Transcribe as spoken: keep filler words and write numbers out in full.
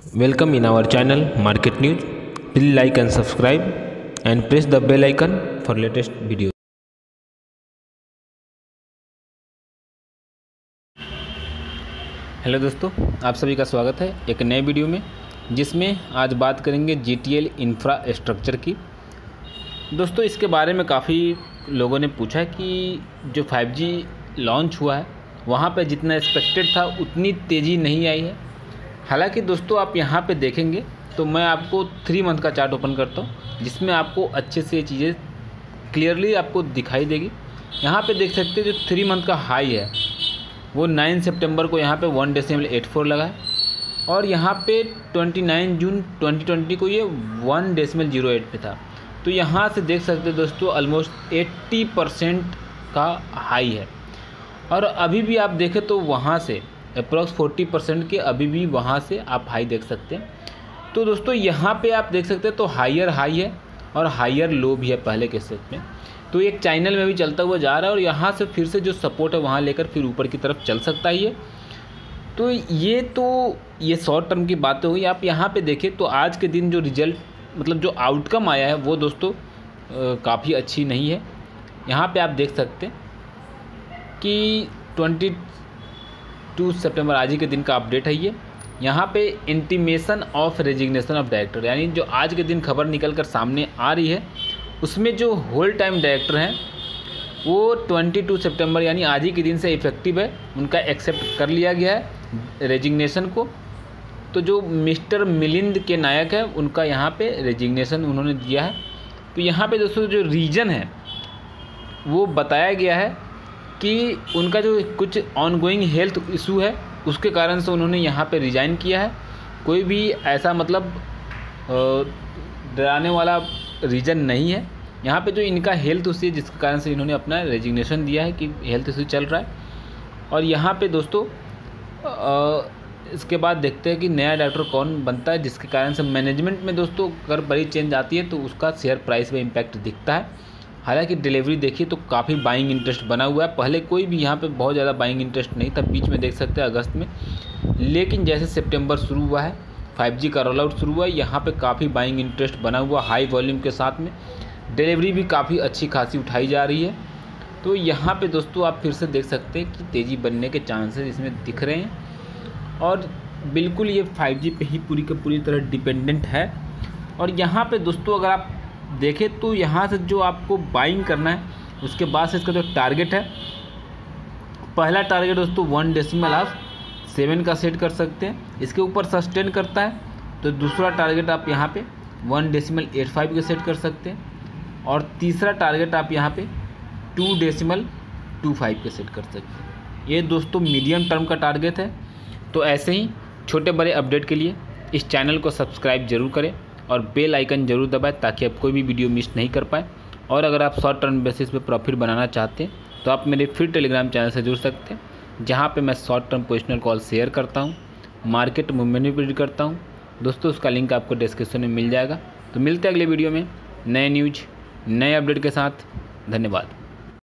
Welcome in our channel Market News. Please like and subscribe and press the bell icon for latest videos. Hello दोस्तों, आप सभी का स्वागत है एक नए वीडियो में, जिसमें आज बात करेंगे जी टी एल इंफ्रास्ट्रक्चर की। दोस्तों, इसके बारे में काफ़ी लोगों ने पूछा कि जो फाइव जी लॉन्च हुआ है वहाँ पे जितना एक्सपेक्टेड था उतनी तेज़ी नहीं आई है। हालांकि दोस्तों, आप यहाँ पे देखेंगे तो मैं आपको थ्री मंथ का चार्ट ओपन करता हूँ, जिसमें आपको अच्छे से ये चीज़ें क्लियरली आपको दिखाई देगी। यहाँ पे देख सकते हैं जो थ्री मंथ का हाई है वो नाइन सितंबर को यहाँ पे वन डेसिमल एट फोर लगा है, और यहाँ पे twenty nine June twenty twenty को ये वन डेसिमल जीरो एट पे था। तो यहाँ से देख सकते हैं दोस्तों, ऑलमोस्ट एट्टी परसेंट का हाई है। और अभी भी आप देखें तो वहाँ से अप्रॉक्स फोर्टी परसेंट के अभी भी वहाँ से आप हाई देख सकते हैं। तो दोस्तों, यहाँ पे आप देख सकते हैं तो हायर हाई है और हायर लो भी है पहले के सेट में। तो एक चैनल में भी चलता हुआ जा रहा है और यहाँ से फिर से जो सपोर्ट है वहाँ लेकर फिर ऊपर की तरफ चल सकता ही है। तो ये तो ये शॉर्ट टर्म की बातें हुई। आप यहाँ पे देखें तो आज के दिन जो रिजल्ट मतलब जो आउटकम आया है वो दोस्तों काफ़ी अच्छी नहीं है। यहाँ पे आप देख सकते हैं कि ट्वेंटी टू सितंबर आज ही के दिन का अपडेट है ये। यहाँ पे intimation of resignation of director, यानी जो आज के दिन खबर निकल कर सामने आ रही है उसमें जो होल टाइम डायरेक्टर हैं वो बाईस सितंबर यानी आज ही के दिन से इफ़ेक्टिव है, उनका एक्सेप्ट कर लिया गया है रेजिग्नेशन को। तो जो मिस्टर मिलिंद के नायक है उनका यहाँ पे रेजिग्नेशन उन्होंने दिया है। तो यहाँ पे दोस्तों जो रीज़न है वो बताया गया है कि उनका जो कुछ ऑनगोइंग हेल्थ इशू है उसके कारण से उन्होंने यहाँ पे रिज़ाइन किया है। कोई भी ऐसा मतलब डराने वाला रीज़न नहीं है। यहाँ पे जो इनका हेल्थ इशू है जिसके कारण से इन्होंने अपना रेजिग्नेशन दिया है कि हेल्थ इशू चल रहा है। और यहाँ पे दोस्तों आ, इसके बाद देखते हैं कि नया डायरेक्टर कौन बनता है, जिसके कारण से मैनेजमेंट में दोस्तों अगर बड़ी चेंज आती है तो उसका शेयर प्राइस में इम्पैक्ट दिखता है। हालांकि डिलीवरी देखिए तो काफ़ी बाइंग इंटरेस्ट बना हुआ है। पहले कोई भी यहाँ पे बहुत ज़्यादा बाइंग इंटरेस्ट नहीं था, बीच में देख सकते हैं अगस्त में, लेकिन जैसे सितंबर शुरू हुआ है फाइव जी का रोल आउट शुरू हुआ है, यहाँ पे काफ़ी बाइंग इंटरेस्ट बना हुआ हाई वॉल्यूम के साथ में। डिलीवरी भी काफ़ी अच्छी खासी उठाई जा रही है। तो यहाँ पे दोस्तों आप फिर से देख सकते हैं कि तेज़ी बनने के चांसेस इसमें दिख रहे हैं, और बिल्कुल ये फाइव जी पे ही पूरी का पूरी तरह डिपेंडेंट है। और यहाँ पे दोस्तों अगर आप देखें तो यहाँ से जो आपको बाइंग करना है उसके बाद से इसका जो टारगेट है, पहला टारगेट दोस्तों वन डेसिमल ऑफ सेवन का सेट कर सकते हैं, इसके ऊपर सस्टेन करता है तो दूसरा टारगेट आप यहाँ पे वन डेसिमल एट फाइव के सेट कर सकते हैं, और तीसरा टारगेट आप यहाँ पे टू डेसिमल टू फाइव के सेट कर सकते हैं। ये दोस्तों मीडियम टर्म का टारगेट है। तो ऐसे ही छोटे बड़े अपडेट के लिए इस चैनल को सब्सक्राइब जरूर करें और बेल आइकन जरूर दबाएं ताकि आप कोई भी वीडियो मिस नहीं कर पाएँ। और अगर आप शॉर्ट टर्म बेसिस पे प्रॉफिट बनाना चाहते हैं तो आप मेरे फिर टेलीग्राम चैनल से जुड़ सकते हैं, जहाँ पे मैं short term positional call share करता हूँ, मार्केट मूवमेंट भी प्रेडिक्ट करता हूँ। दोस्तों उसका लिंक आपको डिस्क्रिप्शन में मिल जाएगा। तो मिलते हैं अगले वीडियो में नए न्यूज नए अपडेट के साथ। धन्यवाद।